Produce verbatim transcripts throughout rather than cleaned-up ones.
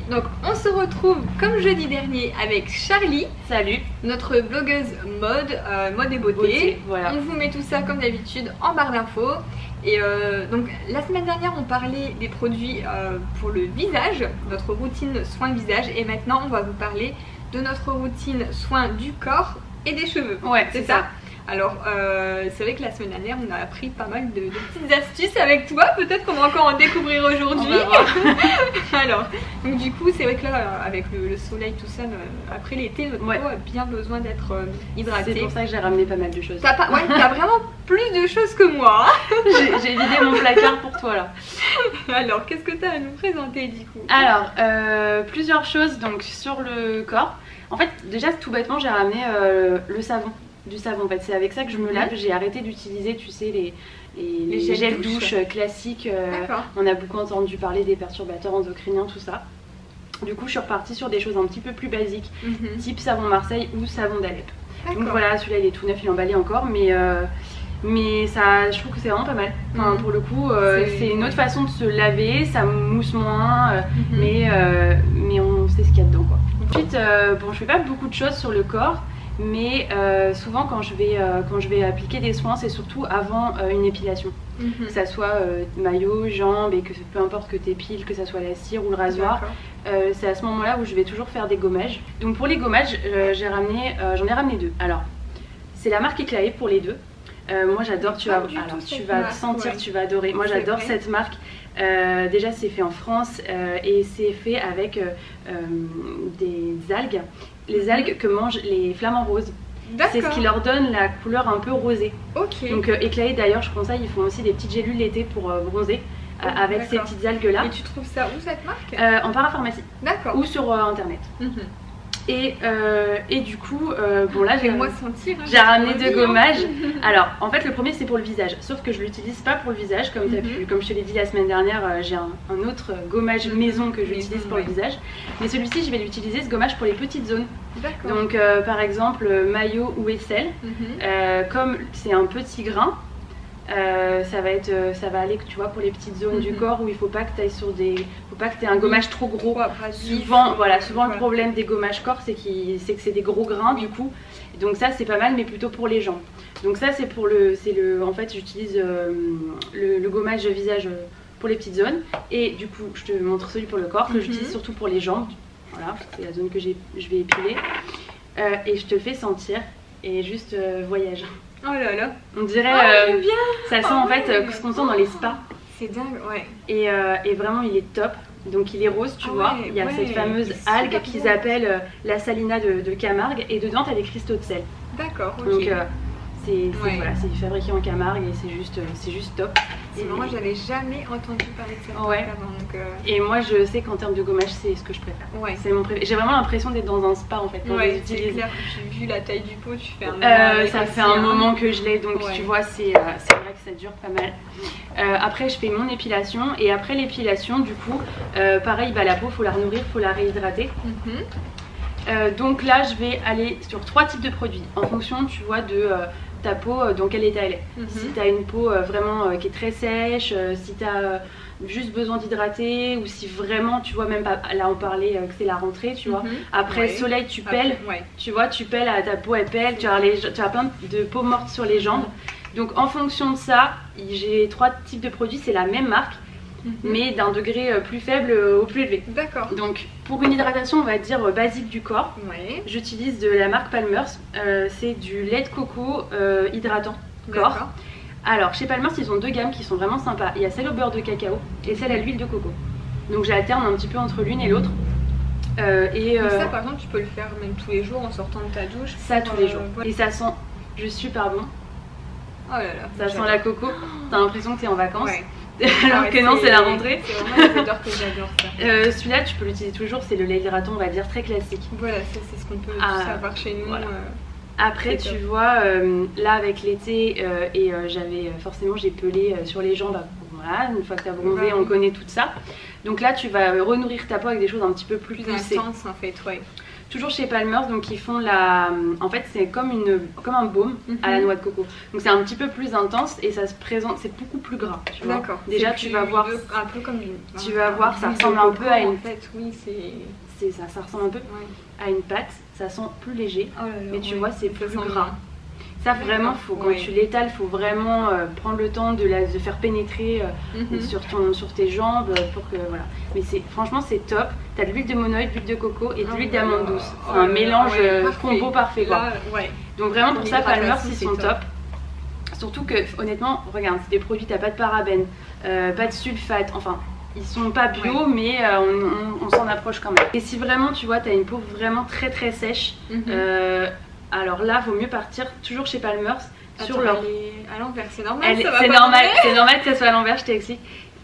Donc on se retrouve comme jeudi dernier avec Charlie. Salut. Notre blogueuse mode, euh, mode et beauté. beauté voilà. On vous met tout ça comme d'habitude en barre d'infos. Et euh, donc la semaine dernière on parlait des produits euh, pour le visage, notre routine soin visage. Et maintenant on va vous parler de notre routine soin du corps et des cheveux. Ouais, c'est ça. ça. Alors euh, c'est vrai que la semaine dernière on a appris pas mal de, de petites astuces avec toi, peut-être qu'on va encore en découvrir aujourd'hui. Alors donc du coup c'est vrai que là avec le, le soleil tout ça, après l'été notre ouais. peau a bien besoin d'être euh, hydratée. C'est pour ça que j'ai ramené pas mal de choses. T'as pas, ouais, t'as vraiment plus de choses que moi. J'ai vidé mon placard pour toi là. Alors qu'est-ce que t'as à nous présenter du coup? Alors euh, plusieurs choses donc sur le corps. En fait déjà tout bêtement j'ai ramené euh, le savon. Du savon en fait, c'est avec ça que je me lave. J'ai arrêté d'utiliser tu sais les, les, les gels, gels douche, douche classiques. euh, On a beaucoup entendu parler des perturbateurs endocriniens, tout ça. Du coup je suis repartie sur des choses un petit peu plus basiques, mm-hmm. type savon Marseille ou savon d'Alep. Donc voilà, celui-là il est tout neuf, il est emballé encore, mais euh, mais ça, je trouve que c'est vraiment pas mal. Enfin, mm-hmm. Pour le coup euh, c'est une autre façon de se laver, ça mousse moins, euh, mm-hmm. mais, euh, mais on sait ce qu'il y a dedans quoi. Ensuite euh, bon, je fais pas beaucoup de choses sur le corps. Mais euh, souvent quand je, vais, euh, quand je vais appliquer des soins, c'est surtout avant euh, une épilation. Mm-hmm. Que ça soit euh, maillot, jambes, et que peu importe que tu épiles, que ça soit la cire ou le rasoir. euh, C'est à ce moment là où je vais toujours faire des gommages. Donc pour les gommages, euh, j'ai ramené, euh, j'en ai ramené deux. Alors c'est la marque Eclaé pour les deux. Euh, moi j'adore, tu vas, alors, tu vas marque, sentir, ouais. tu vas adorer. Moi j'adore cette marque. Euh, déjà c'est fait en France euh, et c'est fait avec euh, euh, des algues. Les algues que mangent les flamants roses. C'est ce qui leur donne la couleur un peu rosée. Ok. Donc euh, Eclaé d'ailleurs je conseille, ils font aussi des petites gélules l'été pour euh, bronzer. Euh, avec ces petites algues là. Et tu trouves ça où cette marque? euh, En parapharmacie. D'accord. Ou sur euh, internet. Mm-hmm. Et, euh, et du coup, euh, bon là j'ai hein, ramené deux gommages. Alors en fait le premier c'est pour le visage, sauf que je l'utilise pas pour le visage comme, mm-hmm. pu, comme je te l'ai dit la semaine dernière. euh, J'ai un, un autre gommage maison que j'utilise pour ouais. le visage. Mais celui-ci je vais l'utiliser ce gommage pour les petites zones. Donc euh, par exemple maillot ou aisselle, mm-hmm. euh, comme c'est un petit grain. Euh, ça va être, ça va aller, tu vois, pour les petites zones mm-hmm. du corps où il faut pas que tu ailles sur des, faut pas que tu aies un gommage trop gros. Souvent, voilà, souvent voilà. le problème des gommages corps, c'est qu que c'est des gros grains du coup. Donc ça c'est pas mal, mais plutôt pour les jambes. Donc ça c'est pour le, c'est le, en fait j'utilise euh, le, le gommage visage pour les petites zones. Et du coup je te montre celui pour le corps que mm-hmm. j'utilise surtout pour les jambes. Voilà, c'est la zone que je vais épiler. Euh, et je te le fais sentir et juste euh, voyage. Oh là là, on dirait, oh, euh, bien. ça sent oh, en fait ouais. ce qu'on sent dans les spas. C'est dingue, ouais. Et, euh, et vraiment il est top. Donc il est rose, tu oh, vois. Ouais, il y a ouais, cette fameuse algue qu'ils bon. appellent euh, la salina de, de Camargue. Et dedans tu as des cristaux de sel. D'accord, ok. Donc euh, c'est ouais. voilà, fabriqué en Camargue et c'est juste, euh, juste top. Et moi j'avais jamais entendu parler de ça ouais. avant, donc euh... Et moi je sais qu'en termes de gommage c'est ce que je préfère. Ouais. C'est mon préféré. J'ai vraiment l'impression d'être dans un spa en fait quand ouais, c'est clair. J'ai vu la taille du pot, tu fais un moment euh, ça fait un moment que je l'ai, donc ouais. tu vois c'est euh, vrai que ça dure pas mal. Euh, après je fais mon épilation et après l'épilation du coup euh, pareil bah, la peau faut la renourrir, faut la réhydrater. Mm-hmm. euh, donc là je vais aller sur trois types de produits en fonction tu vois de euh, ta peau euh, dans quel état elle est. Mm-hmm. Si tu as une peau euh, vraiment euh, qui est très sèche, euh, si tu as euh, juste besoin d'hydrater ou si vraiment tu vois même pas, là on parlait euh, que c'est la rentrée tu vois, mm-hmm. après ouais. soleil tu pèles, okay. ouais. tu vois tu pèles, ta peau elle pèle, tu as, les, tu as plein de peau morte sur les jambes. Donc en fonction de ça j'ai trois types de produits, c'est la même marque. Mm-hmm. mais d'un degré plus faible au plus élevé. D'accord. Donc pour une hydratation on va dire basique du corps, ouais. j'utilise de la marque Palmers, euh, c'est du lait de coco euh, hydratant corps. Alors chez Palmers ils ont deux gammes qui sont vraiment sympas, il y a celle au beurre de cacao et celle à l'huile de coco. Donc j'alterne un petit peu entre l'une et l'autre. Euh, et euh, ça par exemple tu peux le faire même tous les jours en sortant de ta douche. Ça tous les jours. Euh, et ça sent juste super bon. Oh là là. Ça sent la coco, t'as l'impression que t'es en vacances. Ouais. Alors ouais, que non c'est la rentrée. C'est vraiment les odeurs que j'adore ça. Euh, Celui-là tu peux l'utiliser toujours, c'est le lait hydratant on va dire très classique. Voilà, ça c'est ce qu'on peut ah, savoir chez nous. Voilà. Euh, Après tu top. vois euh, là avec l'été euh, et euh, j'avais forcément j'ai pelé euh, sur les jambes. Bah, voilà, une fois que tu as bronzé ouais. on connaît tout ça. Donc là tu vas renourrir ta peau avec des choses un petit peu plus, plus poussées. intenses en fait, ouais. toujours chez Palmer's, donc ils font la... En fait c'est comme, une... comme un baume mm-hmm. à la noix de coco. Donc c'est un petit peu plus intense et ça se présente, c'est beaucoup plus gras. D'accord. Déjà tu vas voir... Un peu comme une... Tu vas voir, ça ressemble un peu à une... En fait, oui, c'est... Ça, ça ressemble un peu ouais. à une pâte, ça sent plus léger, oh là là, mais tu ouais, vois c'est plus gras. Ça vraiment, faut, quand ouais. tu l'étales, il faut vraiment euh, prendre le temps de, la, de faire pénétrer euh, mm-hmm. sur, ton, sur tes jambes pour que voilà. Mais c'est franchement c'est top. T'as de l'huile de monoïde, de l'huile de coco et de l'huile oh d'amande douce. C'est oh un mélange ouais, parfait. combo parfait quoi. Là, ouais. Donc vraiment pour ça Palmer's ils sont top. top. Surtout que honnêtement, regarde, c'est des produits, t'as pas de parabènes, euh, pas de sulfate, enfin. Ils sont pas bio ouais. mais euh, on, on, on s'en approche quand même. Et si vraiment tu vois t'as une peau vraiment très très sèche, mm-hmm. euh, alors là vaut mieux partir toujours chez Palmer's sur Attends, leur... Elle est à l'envers, c'est normal. C'est normal, c'est normal que ça soit à l'envers, je t'explique.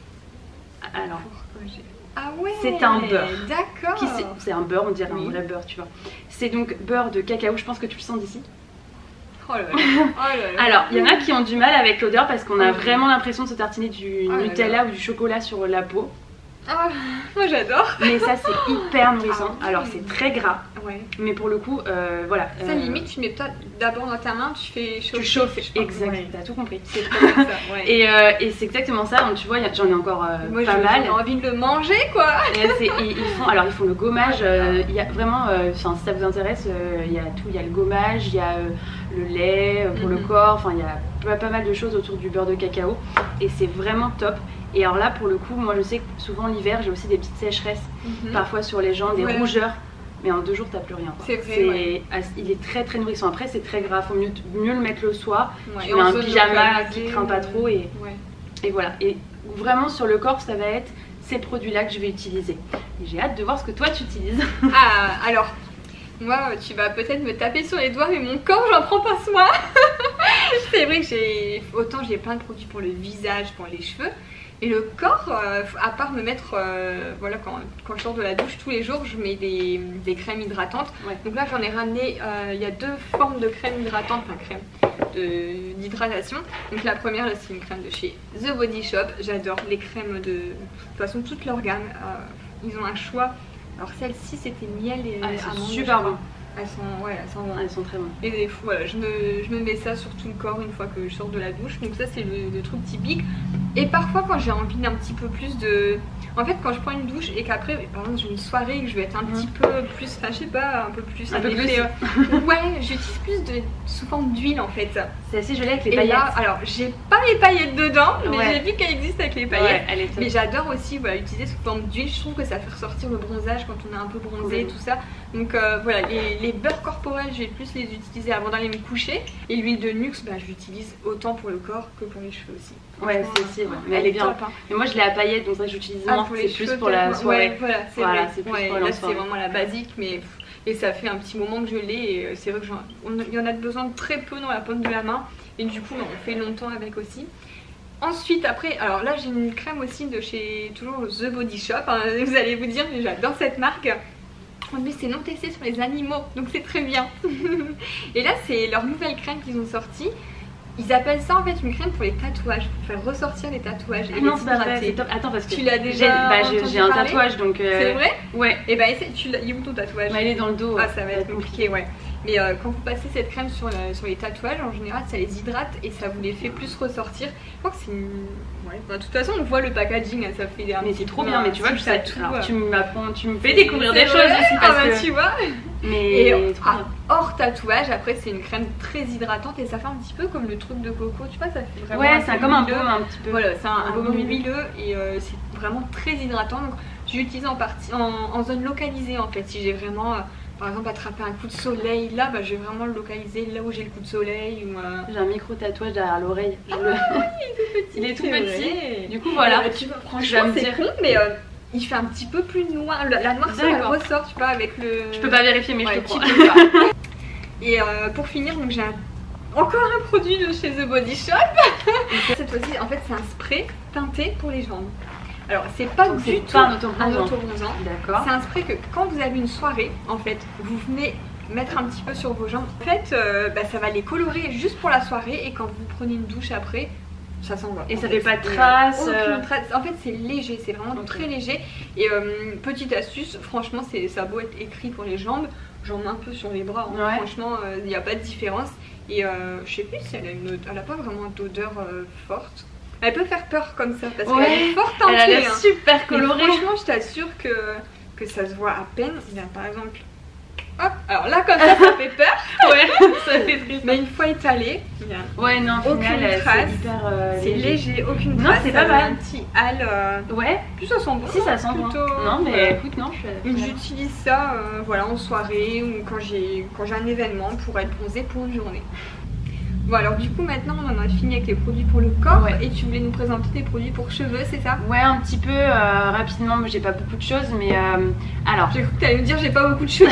Alors, ah ouais, c'est un beurre. D'accord. C'est un beurre, on dirait oui. un vrai beurre, tu vois. C'est donc beurre de cacao, je pense que tu le sens d'ici. Oh là là. Oh là là. Alors, il y en a qui ont du mal avec l'odeur parce qu'on a oh vraiment l'impression de se tartiner du oh Nutella là là. ou du chocolat sur la peau. Ah, moi j'adore. Mais ça c'est hyper nourrissant. Ah, oui. Alors c'est très gras. Ouais. Mais pour le coup, euh, voilà. Ça euh... limite, tu mets d'abord dans ta main, tu fais chauffer. Tu chauffes, exact. Ouais. T'as tout compris. C'est ça. Ouais. Et, euh, et c'est exactement ça. Donc tu vois, j'en ai encore euh, moi, pas mal. J'ai envie de le manger quoi. Et, et ils font, alors ils font le gommage. Euh, il y a vraiment, euh, si ça vous intéresse, il y a tout. Il y a le gommage, il y a le lait pour mm-hmm. le corps. Enfin, il y a pas, pas mal de choses autour du beurre de cacao. Et c'est vraiment top. Et alors là pour le coup moi je sais que souvent l'hiver j'ai aussi des petites sécheresses mm-hmm. parfois sur les jambes, des ouais. rougeurs, mais en deux jours t'as plus rien. C'est vrai. Ouais. Il est très très nourrissant. Après c'est très gras, faut mieux, mieux le mettre le soir. Ouais. Tu mets un pyjama qui craint pas trop et, ouais. et voilà. Et vraiment sur le corps ça va être ces produits là que je vais utiliser. Et j'ai hâte de voir ce que toi tu utilises. Ah alors moi tu vas peut-être me taper sur les doigts mais mon corps j'en prends pas soin. C'est vrai que j'ai autant j'ai plein de produits pour le visage, pour les cheveux. Et le corps, euh, à part me mettre, euh, voilà, quand, quand je sors de la douche tous les jours, je mets des, des crèmes hydratantes. Ouais. Donc là, j'en ai ramené, euh, il y a deux formes de crèmes hydratantes, enfin crème d'hydratation. Donc la première, là, c'est une crème de chez The Body Shop. J'adore les crèmes de, de toute façon, toute leur gamme. Euh, ils ont un choix. Alors celle-ci, c'était miel et ah, amandes. Super bon. Elles sont, ouais, elles sont, elles sont très bonnes. Et voilà, je me, je me mets ça sur tout le corps une fois que je sors de la douche. Donc ça c'est le, le truc typique. Et parfois quand j'ai envie d'un petit peu plus de... En fait quand je prends une douche et qu'après par exemple j'ai une soirée et que je vais être un mmh. petit peu plus... Enfin je sais pas, un peu plus... Un peu plus euh, ouais, j'utilise plus de sous forme d'huile en fait. C'est assez joli avec les et paillettes. Là, alors j'ai pas les paillettes dedans, mais ouais. j'ai vu qu'elle existe avec les paillettes. Ouais, elle est mais j'adore aussi voilà, utiliser sous forme d'huile. Je trouve que ça fait ressortir le bronzage quand on est un peu bronzé et tout ça. Donc euh, voilà, les, les beurres corporels, je vais plus les utiliser avant d'aller me coucher. Et l'huile de Nuxe, bah, je l'utilise autant pour le corps que pour les cheveux aussi. Ouais, c'est aussi, ouais. Mais elle est bien. Top, hein. Et moi je l'ai à paillettes, donc c'est vrai que j'utilise moins. Ah, c'est plus pour la soirée. Ouais, voilà, c'est voilà, vrai. Plus ouais, pour là c'est vraiment la basique, mais et ça fait un petit moment que je l'ai. Et c'est vrai qu'il y en a besoin de très peu dans la paume de la main. Et du coup, on fait longtemps avec aussi. Ensuite, après, alors là j'ai une crème aussi de chez toujours The Body Shop. Hein, vous allez vous dire, mais j'adore cette marque. Mais c'est non testé sur les animaux, donc c'est très bien. Et là c'est leur nouvelle crème qu'ils ont sortie. Ils appellent ça en fait une crème pour les tatouages, pour faire ressortir les tatouages. Ah et non, c'est pas vrai, c'est top. Attends, parce que tu l'as déjà. Bah, j'ai un tatouage donc. Euh... C'est vrai? Ouais. Et bah, tu il est où ton tatouage? Bah, il est dans le dos. Ah, ça va être compliqué, ouais. Mais euh, quand vous passez cette crème sur, la, sur les tatouages, en général, ça les hydrate et ça vous les fait plus ressortir. Je crois que c'est une. Ouais. Bah, de toute façon, on voit le packaging, ça fait un. Mais c'est trop bien, mais tu vois, que ça, tout, alors, euh... tu m'apprends, tu me fais découvrir des choses aussi parce ah, bah, que. Tu vois. Mais et ah, hors tatouage, après c'est une crème très hydratante et ça fait un petit peu comme le truc de coco, tu vois, ça fait vraiment. Ouais, c'est comme un baume un petit peu. Voilà, c'est un, un baume huileux et euh, c'est vraiment très hydratant. Donc j'utilise en partie en, en zone localisée en fait. Si j'ai vraiment, euh, par exemple, attrapé un coup de soleil là, bah, je vais vraiment le localiser là où j'ai le coup de soleil. Ou, euh... J'ai un micro tatouage derrière l'oreille. Ah, le... il est tout petit. Il est tout petit. Vrai. Du coup, voilà. Euh, tu vois, franchement, c'est con, mais. Euh, il fait un petit peu plus noir, la noirceur elle ressort, tu vois, avec le... Je peux pas vérifier mais ouais, je te crois. Et euh, pour finir, donc j'ai un... encore un produit de chez The Body Shop. Cette fois-ci, en fait, c'est un spray teinté pour les jambes. Alors, c'est pas donc du tout pas un auto-bronzant. D'accord. C'est un spray que quand vous avez une soirée, en fait, vous venez mettre un petit peu sur vos jambes. En fait, euh, bah, ça va les colorer juste pour la soirée et quand vous prenez une douche après, ça s'envoie. Et ça fait, fait pas de traces. Aucune euh... trace. En fait, c'est léger, c'est vraiment okay. très léger. Et euh, petite astuce, franchement, ça a beau être écrit pour les jambes, j'en mets un peu sur les bras. Hein. Ouais. Franchement, il euh, n'y a pas de différence. Et euh, je sais plus si elle a une, elle a pas vraiment d'odeur euh, forte. Elle peut faire peur comme ça parce ouais. qu'elle est forte en Elle a l'air hein. super colorée. Mais franchement, je t'assure que que ça se voit à peine. Là, par exemple. Hop, alors là comme ça ça fait peur. Ouais, ça fait très peur. Mais une fois étalé, ouais non, aucune final, trace. C'est hyper euh, léger. léger, aucune non, trace. Non, c'est pas mal. Un petit hal. Euh... Ouais. Plus ça sent bon. Si ça sent plutôt... bon. Non mais ouais. écoute non, je suis. J'utilise ça, euh, voilà, en soirée ou quand j'ai quand j'ai un événement pour être bronzée pour une journée. Bon alors du coup maintenant on en a fini avec les produits pour le corps ouais. et tu voulais nous présenter des produits pour cheveux, c'est ça? Ouais, un petit peu euh, rapidement, j'ai pas beaucoup de choses mais euh, alors... J'ai cru que t'allais me dire j'ai pas beaucoup de cheveux.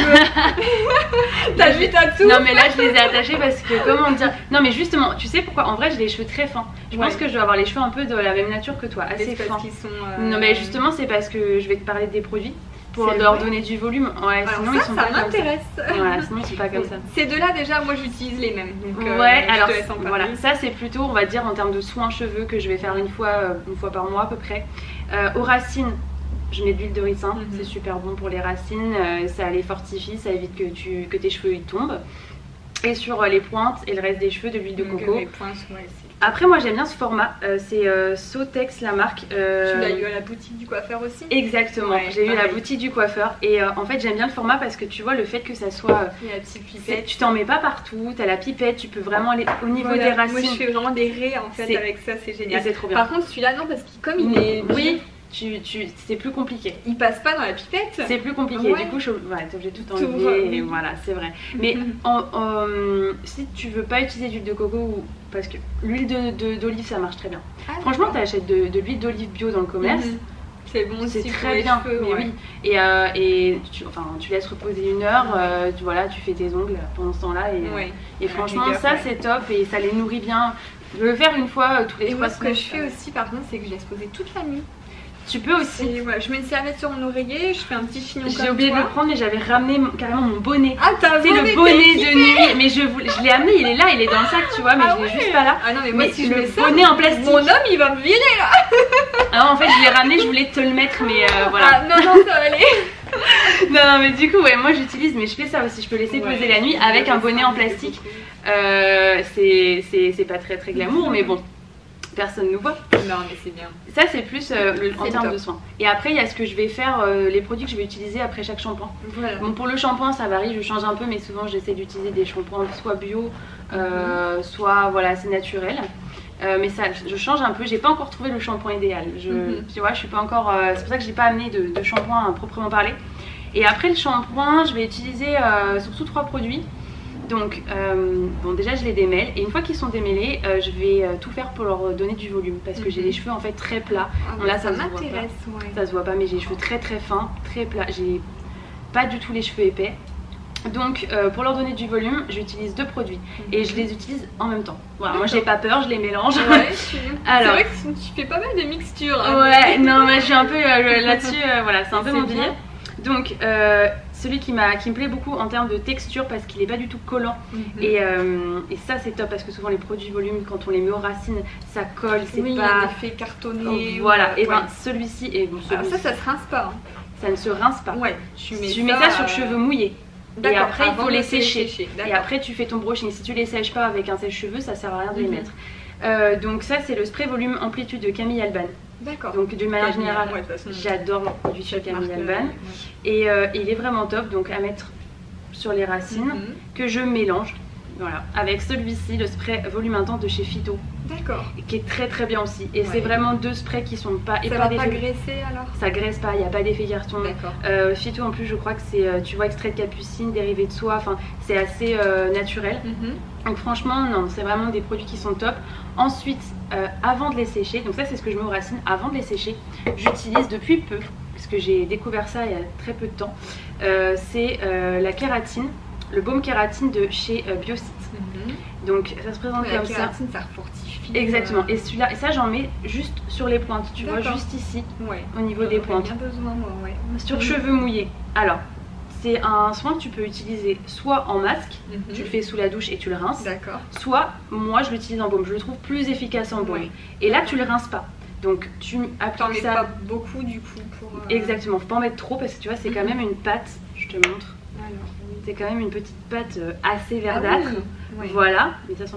T'as vu ta toux? Non mais là je les ai attachés parce que comment dire... Non mais justement, tu sais pourquoi? En vrai j'ai les cheveux très fins. Je ouais. pense que je dois avoir les cheveux un peu de la même nature que toi, assez fins. Qu'ils sont, euh... Non mais justement c'est parce que je vais te parler des produits. Pour leur vrai. donner du volume, ouais, alors sinon ça, ils sont ça pas m'intéresse. comme ça. Voilà, sinon ils sont pas comme ça. Ces deux-là déjà, moi j'utilise les mêmes. Donc, euh, ouais, alors voilà, ça c'est plutôt, on va dire en termes de soins cheveux que je vais faire une fois, une fois par mois à peu près. Euh, aux racines, je mets de l'huile de ricin, mm -hmm. c'est super bon pour les racines, euh, ça les fortifie, ça évite que tu que tes cheveux ils tombent. Et sur les pointes et le reste des cheveux, de l'huile de coco. Les pointes, ouais, après moi j'aime bien ce format, euh, c'est euh, Sotex la marque. Euh... Tu l'as eu à la boutique du coiffeur aussi? Exactement, ouais, j'ai eu à la boutique du coiffeur et euh, en fait j'aime bien le format parce que tu vois le fait que ça soit... Il y a la petite pipette. Tu t'en mets pas partout, t'as la pipette, tu peux vraiment aller au niveau voilà. des racines. Moi je fais vraiment des raies en fait avec ça, c'est génial. C'est trop bien. Par contre celui-là non parce que comme il est... Oui. Tu, tu, c'est plus compliqué. Il passe pas dans la pipette. C'est plus compliqué. Ouais. Du coup, je, ouais, t'es obligé de tout enlever. Tout, et voilà, c'est vrai. Mais en, en, si tu veux pas utiliser d'huile de coco ou parce que l'huile d'olive ça marche très bien. Ah, franchement, t'achètes de, de l'huile d'olive bio dans le commerce. Mm -hmm. C'est bon, c'est très bien. Cheveux, mais ouais. oui. Et, euh, et tu, enfin, tu laisses reposer une heure. Euh, tu, voilà, tu fais tes ongles pendant ce temps-là. Et, ouais. et franchement, ça ouais. c'est top et ça les nourrit bien. Je veux le faire une fois euh, tous les et trois semaines. Ce que je fais aussi, par contre, c'est que je laisse poser toute la nuit. Tu peux aussi. Ouais, je mets une serviette sur mon oreiller, je fais un petit chignon comme J'ai oublié toi. de le prendre mais j'avais ramené mon, carrément mon bonnet. Ah t'as C'est le bonnet de nuit. Mais je, je l'ai amené, il est là, il est dans le sac tu vois, mais ah je l'ai ouais. juste pas là. Ah non mais moi mais si je le mets ça, bonnet en plastique. Mon homme il va me virer là. Alors en fait je l'ai ramené, je voulais te le mettre mais euh, voilà. Ah non non ça va aller. Non non mais du coup ouais moi j'utilise mais je fais ça aussi, je peux laisser ouais, poser la nuit avec un bonnet en plastique. Euh, c'est pas très très glamour mais bon. Personne nous voit. Non mais c'est bien. Ça c'est plus euh, le, en termes top. de soins. Et après il y a ce que je vais faire, euh, les produits que je vais utiliser après chaque shampoing. Voilà. Bon pour le shampoing ça varie, je change un peu mais souvent j'essaie d'utiliser des shampoings soit bio, euh, mm-hmm. soit voilà c'est naturel. Euh, mais ça je change un peu, j'ai pas encore trouvé le shampoing idéal. Je, mm-hmm. Tu vois je suis pas encore, euh, c'est pour ça que j'ai pas amené de, de shampoing à proprement parler. Et après le shampoing je vais utiliser euh, surtout trois produits. Donc, euh, bon déjà je les démêle et une fois qu'ils sont démêlés, euh, je vais euh, tout faire pour leur donner du volume parce que mm-hmm. j'ai les cheveux en fait très plats. Ah, bon, là ça, ça se voit pas, ouais. ça se voit pas mais j'ai les cheveux très très fins, très plats. J'ai pas du tout les cheveux épais. Donc euh, pour leur donner du volume, j'utilise deux produits mm-hmm. et je les utilise en même temps. Voilà, moi j'ai pas peur, je les mélange. Ouais, c'est vrai que tu fais pas mal de mixtures. Hein, ouais, non mais je suis un peu euh, là-dessus, euh, voilà, c'est un peu mon délire. Donc euh, celui qui, qui me plaît beaucoup en termes de texture parce qu'il est pas du tout collant mm-hmm. et, euh, et ça c'est top parce que souvent les produits volume quand on les met aux racines ça colle, c'est oui, pas... un effet cartonné. Oh, voilà, et ouais. ben celui-ci est bon. Celui ça, ça se rince pas. Hein. Ça ne se rince pas. Ouais, tu mets, tu ça, mets ça sur euh... cheveux mouillés. Et après il faut les sécher. sécher. Et après tu fais ton brushing. Si tu les sèches pas avec un sèche-cheveux ça sert à rien de les mm-hmm. mettre. Euh, donc ça c'est le spray volume amplitude de Camille Alban. D'accord. Donc d'une manière générale, ouais, j'adore le produit chez Camille Alban. Ouais. Et euh, il est vraiment top, donc à mettre sur les racines, mm-hmm. que je mélange. Voilà, avec celui-ci, le spray volume intense de chez Phyto. D'accord. Qui est très très bien aussi. Et ouais. c'est vraiment deux sprays qui sont pas... Ça va pas graisser alors? Ça graisse pas, il n'y a pas d'effet carton. D'accord. Euh, Phyto en plus je crois que c'est, tu vois, extrait de capucine, dérivé de soie, enfin c'est assez euh, naturel. Mm-hmm. Donc franchement non, c'est vraiment des produits qui sont top. Ensuite, euh, avant de les sécher, donc ça c'est ce que je mets aux racines, avant de les sécher, j'utilise depuis peu, parce que j'ai découvert ça il y a très peu de temps, euh, c'est euh, la kératine. Le baume kératine de chez euh, Biocyte. Mm-hmm. Donc ça se présente ouais, comme la kératine, ça. ça refortifie. Exactement. Et celui-là, et ça j'en mets juste sur les pointes, tu vois, juste ici, ouais. au niveau des pointes. Bien besoin, moi, ouais. Sur mmh. cheveux mouillés. Alors, c'est un soin que tu peux utiliser soit en masque, mm-hmm. tu le fais sous la douche et tu le rinces. D'accord. Soit moi je l'utilise en baume, je le trouve plus efficace en baume. Ouais. Et là tu le rinces pas. Donc tu appliques ça. T'en mets pas beaucoup du coup pour. Euh... Exactement, faut pas en mettre trop parce que tu vois c'est mm-hmm. quand même une pâte, je te montre. Alors, oui. C'est quand même une petite pâte assez verdâtre. Ah oui. Ouais. Voilà, mais ça sent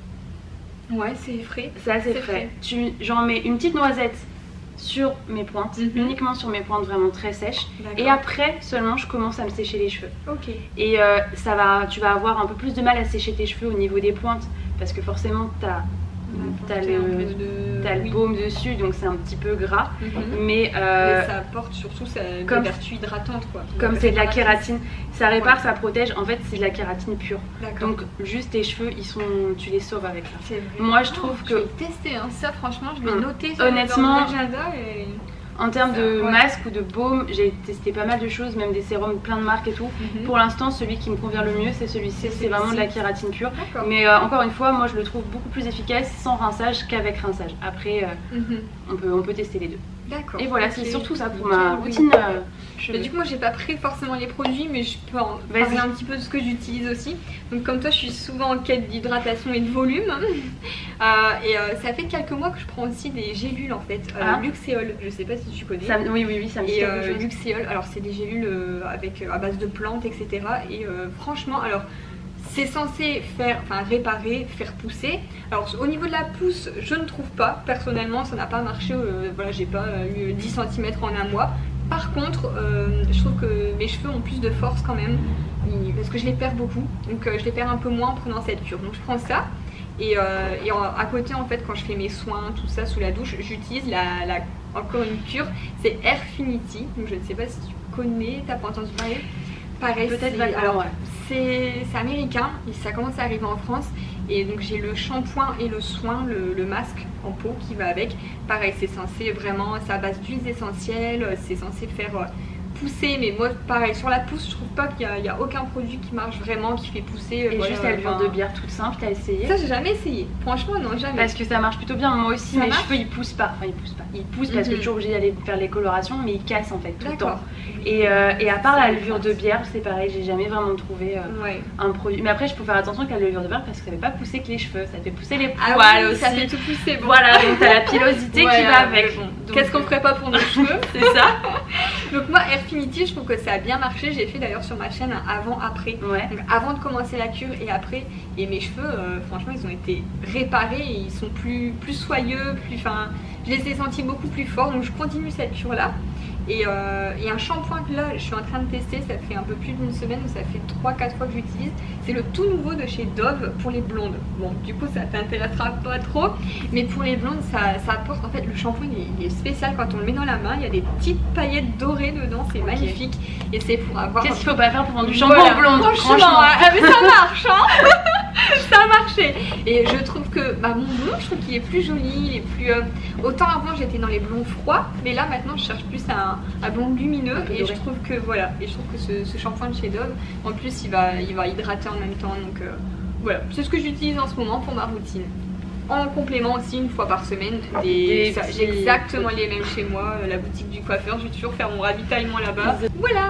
bon. Ouais, c'est frais. C'est assez frais. frais. Tu, j'en mets une petite noisette sur mes pointes, mm-hmm. uniquement sur mes pointes vraiment très sèches. Et après seulement je commence à me sécher les cheveux. Ok. Et euh, ça va, tu vas avoir un peu plus de mal à sécher tes cheveux au niveau des pointes parce que forcément t'as T'as le, de... t'as le oui. baume dessus, donc c'est un petit peu gras. Mm-hmm. mais, euh, mais ça apporte surtout sa comme, vertu hydratante. Quoi. Comme c'est de la kératine, ça répare, ouais. ça protège. En fait, c'est de la kératine pure. Donc, juste tes cheveux, ils sont, tu les sauves avec ça. Moi, je trouve oh, que. Je vais tester, hein. Ça, franchement, je vais hum. noter sur Honnêtement, mon agenda. Et... En termes de ouais. masque ou de baume, j'ai testé pas mal de choses, même des sérums, plein de marques et tout. Mm-hmm. Pour l'instant, celui qui me convient le mieux, c'est celui-ci. C'est vraiment de la kératine pure. Mais euh, encore une fois, moi je le trouve beaucoup plus efficace sans rinçage qu'avec rinçage. Après, euh, mm-hmm. on, peut, on peut tester les deux. D'accord. Et voilà, okay. c'est surtout ça pour ma routine. Euh, mais du coup, moi j'ai pas pris forcément les produits, mais je peux en parler un petit peu de ce que j'utilise aussi. Donc, comme toi, je suis souvent en quête d'hydratation et de volume. euh, et euh, ça fait quelques mois que je prends aussi des gélules en fait. Euh, ah. Luxéol, je sais pas si tu connais. Ça, oui, oui, oui, ça me dit quelque euh, chose. Luxéol, alors c'est des gélules euh, avec, euh, à base de plantes, et cetera. Et euh, franchement, alors. C'est censé faire, enfin réparer, faire pousser. Alors au niveau de la pousse, je ne trouve pas. Personnellement, ça n'a pas marché. Euh, voilà, j'ai pas eu dix centimètres en un mois. Par contre, euh, je trouve que mes cheveux ont plus de force quand même. Parce que je les perds beaucoup. Donc euh, je les perds un peu moins en prenant cette cure. Donc je prends ça. Et, euh, et en, à côté, en fait, quand je fais mes soins, tout ça sous la douche, j'utilise la, la, encore une cure. C'est Airfinity. Donc je ne sais pas si tu connais, t'as pas entendu parler. Pareil, peut-être alors ouais. c'est américain et ça commence à arriver en France et donc j'ai le shampoing et le soin, le, le masque en peau qui va avec. Pareil, c'est censé vraiment, c'est à base d'huiles essentielles, c'est censé faire pousser, mais moi pareil sur la pousse je trouve pas qu'il y, y a aucun produit qui marche vraiment, qui fait pousser. Et voilà, juste la levure de bière toute simple, t'as essayé? Ça j'ai jamais essayé, franchement non jamais. Parce que ça marche plutôt bien, moi aussi ça mes marche? cheveux ils poussent pas, enfin ils poussent pas, ils poussent mm-hmm. parce que tu es toujours obligé d'aller faire les colorations mais ils cassent en fait tout le temps. Et, euh, et à part la levure de bière c'est pareil, j'ai jamais vraiment trouvé euh, ouais. un produit. Mais après je peux faire attention avec la levure de bière parce que ça fait pas pousser que les cheveux, ça fait pousser les poils ah oui, aussi. Ça fait tout pousser. Bon. Voilà, donc t'as la pilosité ouais, qui va avec. Bon. Qu'est-ce qu'on ferait pas pour nos cheveux? C'est ça. Donc moi Airfinity je trouve que ça a bien marché, j'ai fait d'ailleurs sur ma chaîne un avant-après. Ouais. Donc avant de commencer la cure et après. Et mes cheveux euh, franchement ils ont été réparés et ils sont plus, plus soyeux, plus, enfin, je les ai sentis beaucoup plus forts. Donc je continue cette cure là. Et, euh, et un shampoing que là je suis en train de tester, ça fait un peu plus d'une semaine, ça fait trois quatre fois que j'utilise. C'est le tout nouveau de chez Dove pour les blondes. Bon du coup ça t'intéressera pas trop, mais pour les blondes ça, ça apporte, en fait le shampoing il est, il est spécial quand on le met dans la main, il y a des petites paillettes dorées dedans, c'est okay. magnifique. Et c'est pour avoir... Qu'est-ce qu'il faut pas faire pour vendre du shampoing voilà, blonde franchement, franchement. Ah, mais ça marche hein. Ça a marché. Et je trouve que bah, mon blond je trouve qu'il est plus joli, il est plus... Euh... Autant avant j'étais dans les blonds froids, mais là maintenant je cherche plus un, un blond lumineux et je trouve que voilà, et je trouve que ce, ce shampoing de chez Dove en plus il va, il va hydrater en même temps, donc euh, voilà, c'est ce que j'utilise en ce moment pour ma routine. En complément aussi une fois par semaine, j'ai exactement les mêmes chez moi, la boutique du coiffeur, je vais toujours faire mon ravitaillement là-bas. Voilà.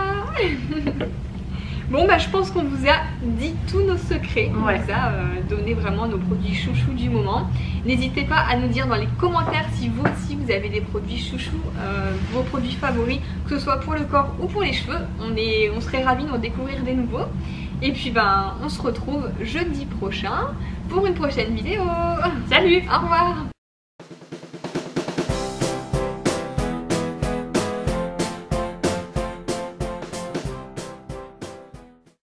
Bon bah je pense qu'on vous a dit tous nos secrets, on ouais. vous a euh, donné vraiment nos produits chouchous du moment. N'hésitez pas à nous dire dans les commentaires si vous aussi vous avez des produits chouchous, euh, vos produits favoris, que ce soit pour le corps ou pour les cheveux. On, est, on serait ravis d'en découvrir des nouveaux. Et puis ben on se retrouve jeudi prochain pour une prochaine vidéo. Salut, au revoir.